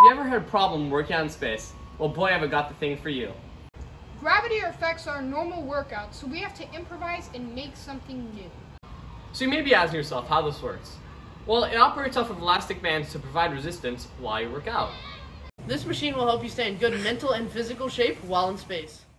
you ever had a problem working out in space? Well, boy, have I got the thing for you. Gravity affects our normal workouts, so we have to improvise and make something new. So you may be asking yourself how this works. Well, it operates off of elastic bands to provide resistance while you work out. This machine will help you stay in good mental and physical shape while in space.